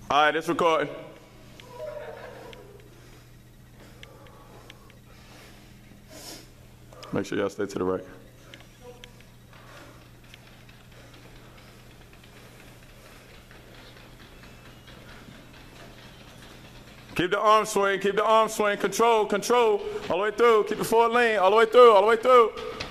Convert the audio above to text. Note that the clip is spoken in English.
All right, it's recording. Make sure y'all stay to the record. Keep the arm swing, control, all the way through. Keep the forward lean, all the way through.